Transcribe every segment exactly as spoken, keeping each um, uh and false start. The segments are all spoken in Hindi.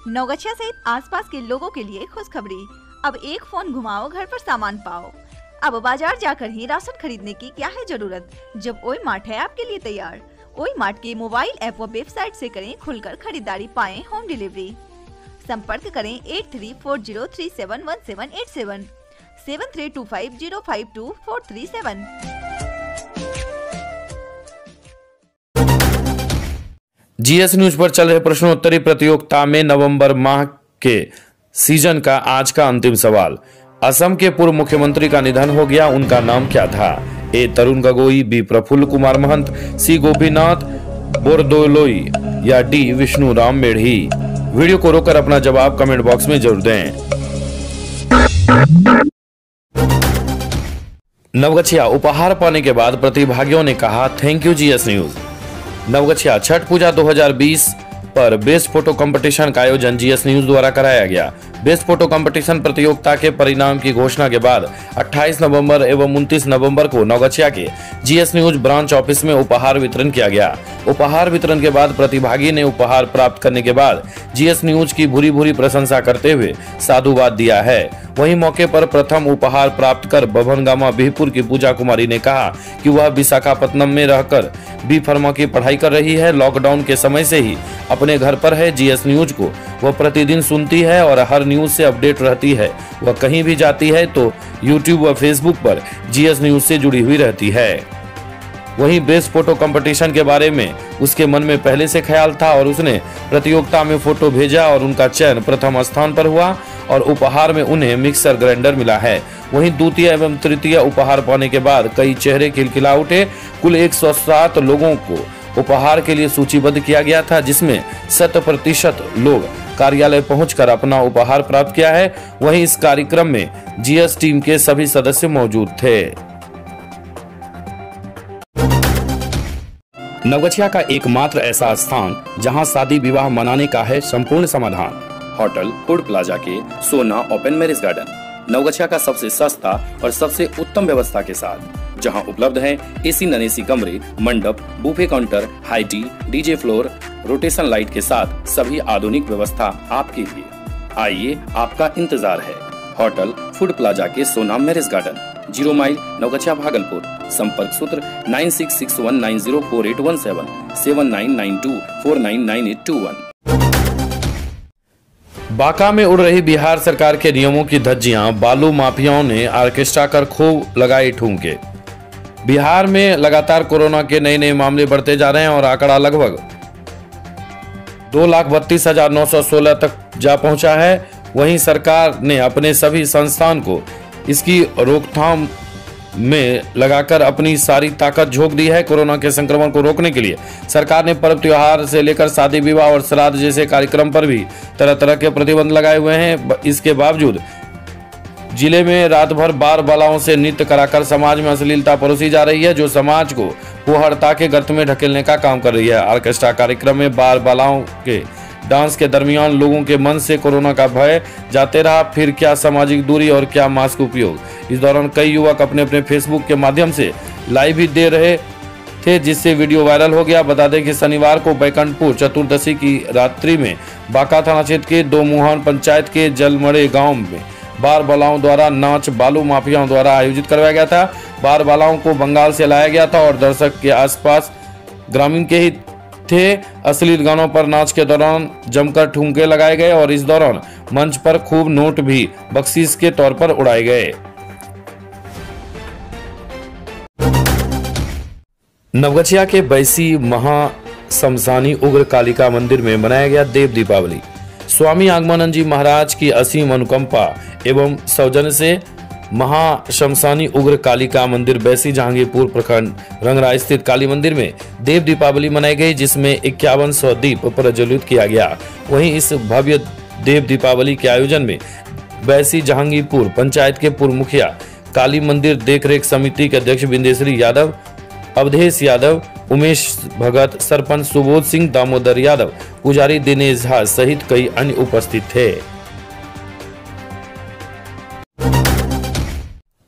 नवगछिया सहित आसपास के लोगों के लिए खुशखबरी। अब एक फोन घुमाओ, घर पर सामान पाओ। अब बाजार जाकर ही राशन खरीदने की क्या है जरूरत, जब ओई मार्ट है आपके लिए तैयार। ओई मार्ट के मोबाइल ऐप व वेबसाइट से करें खुलकर खरीदारी, पाएं होम डिलीवरी। संपर्क करें eight three four zero three seven one seven eight seven seven three two five zero five two four three seven. GS news पर चल रहे प्रश्नोत्तरी प्रतियोगिता में नवंबर माह के सीजन का आज का अंतिम सवाल। असम के पूर्व मुख्यमंत्री का निधन हो गया, उनका नाम क्या था? A Tarun Gogoi, B Prafulla Kumar Mahanta, C Gopinath Bordoloi या डी विष्णु राम मेढ़ी। वीडियो को रोककर अपना जवाब कमेंट बॉक्स में जरूर दें। नवगछिया उपहार पाने के बाद प्रतिभागियों ने कहा thank you GS news. Naugachia Chhath Puja दो हज़ार बीस पर बेस्ट फोटो कंपटीशन का आयोजन जीएस न्यूज द्वारा कराया गया। बेस्ट फोटो कंपटीशन प्रतियोगिता के परिणाम की घोषणा के बाद अट्ठाईस नवंबर एवं उनतीस नवंबर को नवगछिया के जीएस न्यूज ब्रांच ऑफिस में उपहार वितरण किया गया। उपहार वितरण के बाद प्रतिभागी ने उपहार प्राप्त करने के बाद जीएस न्यूज की भूरी भूरी प्रशंसा करते हुए साधुवाद दिया है। वहीं मौके पर प्रथम उपहार प्राप्त कर बभनगामा बिहपुर की पूजा कुमारी ने कहा कि वह विशाखापट्टनम में रहकर बी फार्मा की पढ़ाई कर रही है। लॉकडाउन के समय से ही अपने घर पर है। जीएस न्यूज को वह प्रतिदिन सुनती है और हर न्यूज से अपडेट रहती है। वह कहीं भी जाती है तो यूट्यूब व फेसबुक पर जीएस न्यूज से जुड़ी हुई रहती है। वहीं बेस्ट फोटो कंपटीशन के बारे में उसके मन में पहले से ख्याल था और उसने प्रतियोगिता में फोटो भेजा और उनका चयन प्रथम स्थान पर हुआ और उपहार में उन्हें मिक्सर ग्राइंडर मिला है। वहीं द्वितीय एवं तृतीय उपहार पाने के बाद कई चेहरे खिलखिला उठे। कुल एक सौ सात लोगों को उपहार के लिए सूचीबद्ध किया गया था, जिसमें शत प्रतिशत लोग कार्यालय पहुंचकर अपना उपहार प्राप्त किया है। वहीं इस कार्यक्रम में जीएस टीम के सभी सदस्य मौजूद थे। नवगछिया का एकमात्र ऐसा स्थान जहां शादी विवाह मनाने का है संपूर्ण समाधान, होटल फूड प्लाजा के सोना ओपन मैरिज गार्डन। नवगछिया का सबसे सस्ता और सबसे उत्तम व्यवस्था के साथ, जहां उपलब्ध है एसी नॉन एसी कमरे, मंडप, buffet counter, high tea, DJ floor, rotation light के साथ सभी आधुनिक व्यवस्था आपके लिए। आइए, आपका इंतजार है। होटल फूड प्लाजा के Sona marriage garden, zero mile, Naugachia, Bhagalpur. संपर्क सूत्र nine six six one nine zero four eight one seven seven nine nine two four nine nine eight two one. Banka में उड़ रही बिहार सरकार के नियमों की धज्जियां बालू माफियाओं ने ऑर्केस्ट्रा कर खूब लगाई ठुमके। बिहार में लगातार कोरोना के नए नए मामले बढ़ते जा रहे हैं और आंकड़ा लगभग दो लाख बत्तीस हजार नौ सौ सोलह तक जा पहुंचा है। वहीं सरकार ने अपने सभी संस्थान को इसकी रोकथाम में लगाकर अपनी सारी ताकत झोंक दी है। कोरोना के संक्रमण को रोकने के लिए सरकार ने पर्व त्योहार से लेकर शादी विवाह और श्राद्ध जैसे कार्यक्रम पर भी तरह तरह के प्रतिबंध लगाए हुए हैं। इसके बावजूद जिले में रात भर बार बालाओं से नृत्य कराकर समाज में अश्लीलता परोसी जा रही है, जो समाज को कुहड़ता के गर्त में ढकेलने का काम कर रही है। ऑर्केस्ट्रा कार्यक्रम में बार बालाओं के डांस के दरमियान लोगों के मन से कोरोना का भय जाते रहा। फिर क्या सामाजिक दूरी और क्या मास्क उपयोग। इस दौरान कई युवक अपने अपने फेसबुक के माध्यम से लाइव भी दे रहे थे, जिससे वीडियो वायरल हो गया। बता दें कि शनिवार को बैकुंठपुर चतुर्दशी की रात्रि में बांका थाना क्षेत्र के दो मुहान पंचायत के जलमड़े गांव में बार बालाओं द्वारा नाच बालू माफियाओं द्वारा आयोजित करवाया गया था। बार बालाओं को बंगाल से लाया गया था और दर्शक के आसपास ग्रामीण के ही थे। अश्लील गानों पर नाच के दौरान जमकर ठुमके लगाए गए और इस दौरान मंच पर खूब नोट भी बख्शीश के तौर पर उड़ाए गए। नवगछिया के बैसी महाशमशानी उग्र कालिका मंदिर में मनाया गया देव दीपावली। स्वामी आगमानंद जी महाराज की असीम अनुकंपा एवं सौजन्य से महाशमशानी उग्र कालिका मंदिर बैसी जहांगीरपुर प्रखंड रंगरा स्थित काली मंदिर में देव दीपावली मनाई गई, जिसमें इक्यावन सौ दीप प्रज्वलित किया गया। वहीं इस भव्य देव दीपावली के आयोजन में बैसी जहांगीरपुर पंचायत के पूर्व मुखिया, काली मंदिर देखरेख समिति के अध्यक्ष बिंदेश्वरी यादव, अवधेश यादव, उमेश भगत, सरपंच सुबोध सिंह, दामोदर यादव, पुजारी दिनेश झा सहित कई अन्य उपस्थित थे।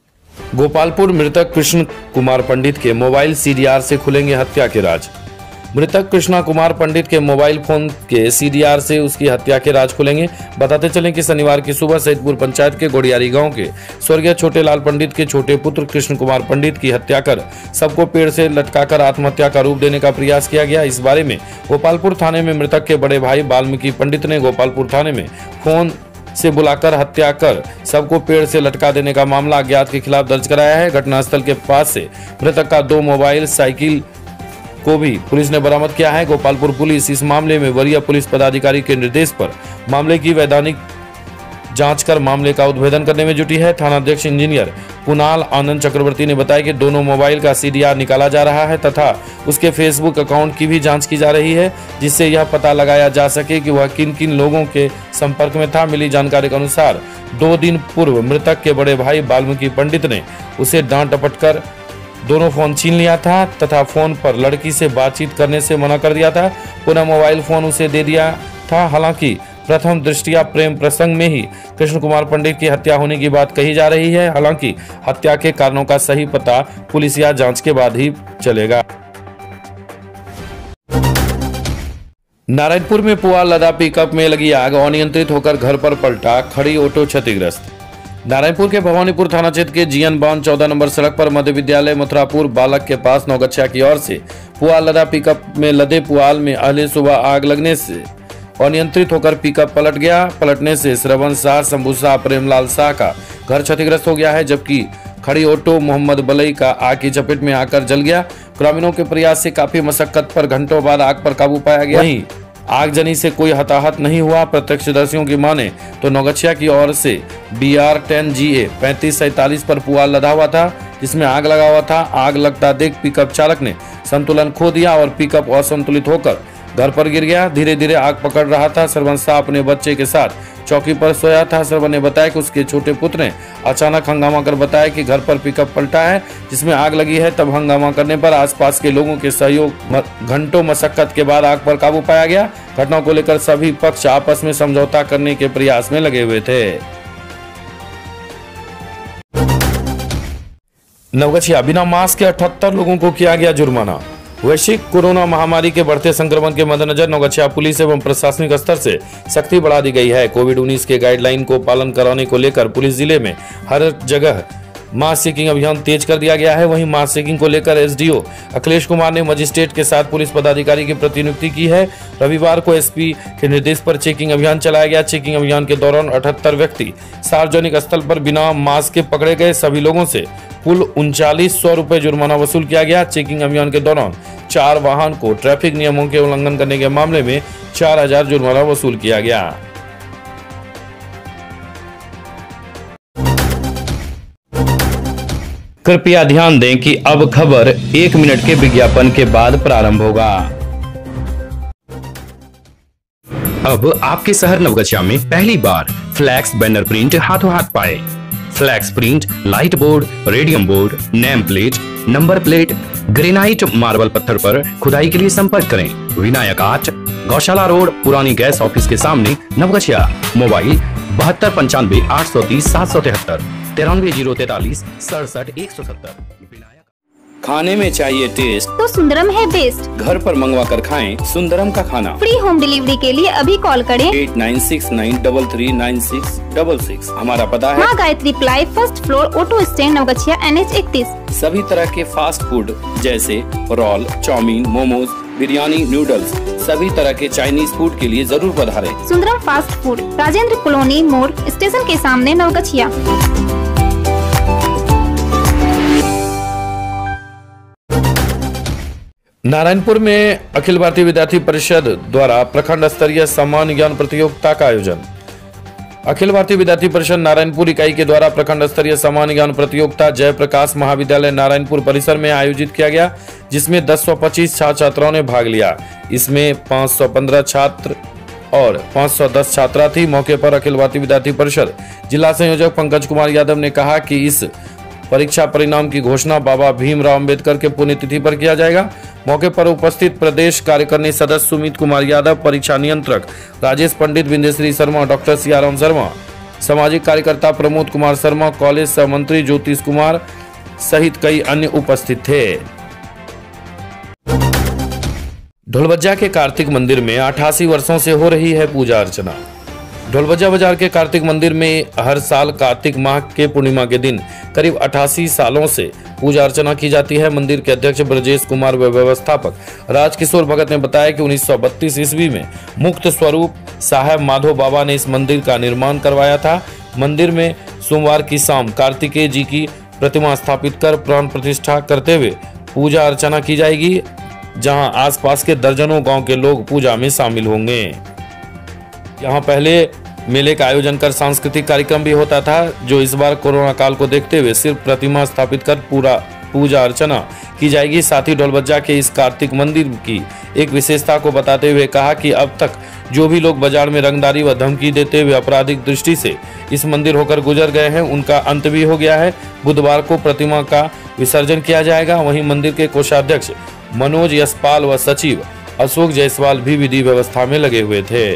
गोपालपुर मृतक कृष्ण कुमार पंडित के मोबाइल सीडीआर से खुलेंगे हत्या के राज। मृतक कृष्णा कुमार पंडित के मोबाइल फोन के सीडीआर से उसकी हत्या के राज खुलेंगे। बताते चलें कि शनिवार की सुबह सैदपुर पंचायत के गोड़ियारी गांव के स्वर्गीय छोटे लाल पंडित के छोटे पुत्र कृष्ण कुमार पंडित की हत्या कर सबको पेड़ से लटकाकर आत्महत्या का रूप देने का प्रयास किया गया। इस बारे में गोपालपुर थाने में मृतक के बड़े भाई वाल्मीकि पंडित ने गोपालपुर थाने में फोन से बुलाकर हत्या कर सबको पेड़ से लटका देने का मामला अज्ञात के खिलाफ दर्ज कराया है। घटनास्थल के पास से मृतक का दो मोबाइल साइकिल को भी पुलिस ने बरामद किया है। गोपालपुर पुलिस इस मामले में वरीय पुलिस पदाधिकारी के निर्देश पर मामले की वैधानिक जांच कर मामले का उद्भेदन करने में जुटी है। थानाध्यक्ष इंजीनियर कुणाल आनंद चक्रवर्ती ने बताया कि दोनों मोबाइल का सीडीआर निकाला जा रहा है तथा उसके फेसबुक अकाउंट की भी जांच की जा रही है, जिससे यह पता लगाया जा सके कि वह किन किन लोगों के संपर्क में था। मिली जानकारी के अनुसार दो दिन पूर्व मृतक के बड़े भाई वाल्मीकि पंडित ने उसे डांट डपट कर दोनों फोन छीन लिया था तथा फोन पर लड़की से बातचीत करने से मना कर दिया था। पुनः मोबाइल फोन उसे दे दिया था। हालांकि प्रथम दृष्टिया प्रेम प्रसंग में ही कृष्ण कुमार पंडित की हत्या होने की बात कही जा रही है। हालांकि हत्या के कारणों का सही पता पुलिसिया जांच के बाद ही चलेगा। नारायणपुर में पुआल लदा पिकअप में लगी आग, अनियंत्रित होकर घर पर पलटा, खड़ी ऑटो क्षतिग्रस्त। नारायणपुर के भवानीपुर थाना क्षेत्र के जीएन बावन चौदह नंबर सड़क पर मध्य विद्यालय मथुरापुर बालक के पास नौगछिया की ओर से पुआल लदा पिकअप में लदे पुआल में अहले सुबह आग लगने से अनियंत्रित होकर पिकअप पलट गया। पलटने से श्रवण शाह, शंभू शाह, प्रेमलाल शाह का घर क्षतिग्रस्त हो गया है, जबकि खड़ी ऑटो मोहम्मद बलई का आग की चपेट में आकर जल गया। ग्रामीणों के प्रयास से काफी मशक्कत पर घंटों बाद आग पर काबू पाया गया। वहीं आगजनी से कोई हताहत नहीं हुआ। प्रत्यक्षदर्शियों की माने तो नौगछिया की ओर से B R ten G A पैंतीस सैतालीस पर पुआल लदा हुआ था, जिसमें आग लगा हुआ था। आग लगता देख पिकअप चालक ने संतुलन खो दिया और पिकअप असंतुलित होकर घर पर गिर गया। धीरे धीरे आग पकड़ रहा था। सरवन शाह अपने बच्चे के साथ चौकी पर सोया था। सरवन ने बताया कि उसके छोटे पुत्र ने अचानक हंगामा कर बताया कि घर पर पिकअप पलटा है जिसमें आग लगी है। तब हंगामा करने पर आसपास के लोगों के सहयोग घंटों मशक्कत के बाद आग पर काबू पाया गया। घटना को लेकर सभी पक्ष आपस में समझौता करने के प्रयास में लगे हुए थे। नवगछिया बिना मास्क के अठहत्तर लोगों को किया गया जुर्माना। वैश्विक कोरोना महामारी के बढ़ते संक्रमण के मद्देनजर नौगछिया पुलिस एवं प्रशासनिक स्तर से सख्ती बढ़ा दी गई है। कोविड उन्नीस के गाइडलाइन को पालन कराने को लेकर पुलिस जिले में हर जगह मास्क चेकिंग अभियान तेज कर दिया गया है। वहीं मास्क चेकिंग को लेकर एसडीओ अखिलेश कुमार ने मजिस्ट्रेट के साथ पुलिस पदाधिकारी की प्रतिनियुक्ति की है। रविवार को एसपी के निर्देश पर चेकिंग अभियान चलाया गया। चेकिंग अभियान के दौरान अठहत्तर व्यक्ति सार्वजनिक स्थल पर बिना मास्क के पकड़े गए। सभी लोगों से कुल उनचालीस सौ रुपए जुर्माना वसूल किया गया। चेकिंग अभियान के दौरान चार वाहन को ट्रैफिक नियमों के उल्लंघन करने के मामले में चार हजार जुर्माना वसूल किया गया। कृपया ध्यान दें कि अब खबर एक मिनट के विज्ञापन के बाद प्रारंभ होगा। अब आपके शहर नवगछिया में पहली बार फ्लैक्स बैनर प्रिंट हाथों हाथ पाए। Flex print, light board, radium board, name plate, number plate, granite marble पत्थर पर खुदाई के लिए संपर्क करें। विनायक आर्ट, गौशाला रोड, पुरानी गैस ऑफिस के सामने, नवगछिया। मोबाइल बहत्तर पंचानवे आठ सौ तीस सात सौ तिहत्तर, तिरानवे जीरो तैतालीस सड़सठ एक सौ सत्तर। खाने में चाहिए टेस्ट तो सुंदरम है बेस्ट। घर पर मंगवा कर खाएं सुंदरम का खाना। फ्री होम डिलीवरी के लिए अभी कॉल करें eight nine six nine double three nine six double six. हमारा पता है Maa Gayatri ply, first floor, auto stand, Naugachia, N H इकतीस। सभी तरह के फास्ट फूड जैसे roll, chowmein, momos, biryani, noodles, सभी तरह के चाइनीज फूड के लिए जरूर पधारें। Sundaram fast food, Rajendra colony मोड़, स्टेशन के सामने, नवगछिया। नारायणपुर में अखिल भारतीय विद्यार्थी परिषद द्वारा प्रखंड स्तरीय सामान्य ज्ञान प्रतियोगिता का आयोजन। अखिल भारतीय विद्यार्थी परिषद नारायणपुर इकाई के द्वारा प्रखंड स्तरीय सामान्य ज्ञान प्रतियोगिता जयप्रकाश महाविद्यालय नारायणपुर परिसर में आयोजित किया गया, जिसमें दस सौ पच्चीस छात्र छात्राओं ने भाग लिया। इसमें पाँच सौ पंद्रह छात्र और पाँच सौ दस छात्रा थी। मौके पर अखिल भारतीय विद्यार्थी परिषद जिला संयोजक पंकज कुमार यादव ने कहा कि इस परीक्षा परिणाम की घोषणा बाबा भीमराव अंबेडकर के पुण्यतिथि पर किया जाएगा। मौके पर उपस्थित प्रदेश कार्यकारिणी सदस्य सुमित कुमार यादव, परीक्षा नियंत्रक राजेश पंडित, बिंदेश्री शर्मा, डॉक्टर सियाराम शर्मा, सामाजिक कार्यकर्ता प्रमोद कुमार शर्मा, कॉलेज सह मंत्री ज्योतिष कुमार सहित कई अन्य उपस्थित थे। ढोलबज्जा के कार्तिक मंदिर में अठासी वर्षों से हो रही है पूजा अर्चना। ढोलबज्जा बाजार के कार्तिक मंदिर में हर साल कार्तिक माह के पूर्णिमा के दिन करीब अठासी सालों से पूजा अर्चना की जाती है। मंदिर के अध्यक्ष ब्रजेश कुमार व व्यवस्थापक राजकिशोर भगत ने बताया कि उन्नीस सौ बत्तीस ईस्वी में मुक्त स्वरूप साहेब माधो बाबा ने इस मंदिर का निर्माण करवाया था। मंदिर में सोमवार की शाम कार्तिकेय जी की प्रतिमा स्थापित कर प्राण प्रतिष्ठा करते हुए पूजा अर्चना की जाएगी, जहां आसपास के दर्जनों गांव के लोग पूजा में शामिल होंगे। यहां पहले मेले का आयोजन कर सांस्कृतिक कार्यक्रम भी होता था, जो इस बार कोरोना काल को देखते हुए सिर्फ प्रतिमा स्थापित कर पूरा पूजा अर्चना की जाएगी। साथ ही ढोलबज्जा के इस कार्तिक मंदिर की एक विशेषता को बताते हुए कहा कि अब तक जो भी लोग बाजार में रंगदारी व धमकी देते हुए आपराधिक दृष्टि से इस मंदिर होकर गुजर गए हैं, उनका अंत भी हो गया है। बुधवार को प्रतिमा का विसर्जन किया जाएगा। वहीं मंदिर के कोषाध्यक्ष मनोज यशपाल व सचिव अशोक जायसवाल भी विधि व्यवस्था में लगे हुए थे।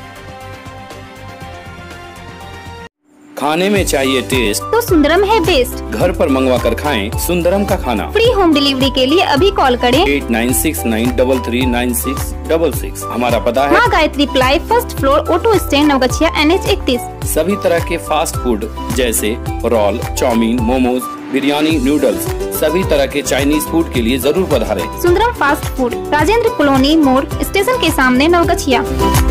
खाने में चाहिए टेस्ट तो सुंदरम है बेस्ट। घर पर मंगवा कर खाएं सुंदरम का खाना। फ्री होम डिलीवरी के लिए अभी कॉल करें eight nine six nine double three nine six double six. हमारा पता है Maa Gayatri ply, first floor, auto stand, Naugachia, N H इकतीस। सभी तरह के फास्ट फूड जैसे roll, chowmein, momos, biryani, noodles, सभी तरह के चाइनीज फूड के लिए जरूर पधारें। Sundaram fast food, Rajendra colony मोड़, स्टेशन के सामने, नवगछिया।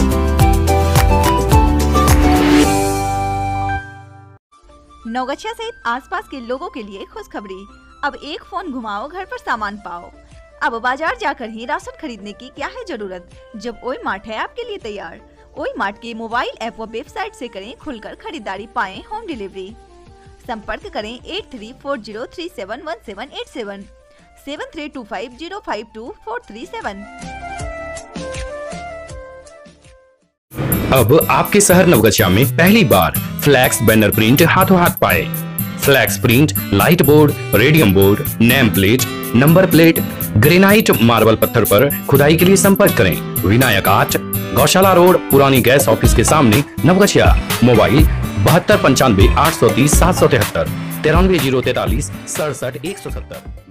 नवगछिया सहित आसपास के लोगों के लिए खुशखबरी। अब एक फोन घुमाओ, घर पर सामान पाओ। अब बाजार जाकर ही राशन खरीदने की क्या है जरूरत, जब ओई मार्ट है आपके लिए तैयार। ओई मार्ट के मोबाइल ऐप व वेबसाइट से करें खुलकर खरीदारी, पाएं होम डिलीवरी। संपर्क करें eight three four zero three seven one seven eight seven, seven three two five zero five two four three seven. अब आपके शहर नवगछिया में पहली बार फ्लैक्स बैनर प्रिंट हाथों हाथ पाए। Flex print light board, radium board, name plate, number plate, granite marble पत्थर पर खुदाई के लिए संपर्क करें विनायक आर्ट, गौशाला रोड, पुरानी गैस ऑफिस के सामने, नवगछिया। मोबाइल बहत्तर पंचानवे आठ सौ तीस सात सौ तिहत्तर, तिरानवे जीरो तैतालीस सड़सठ एक सौ सत्तर।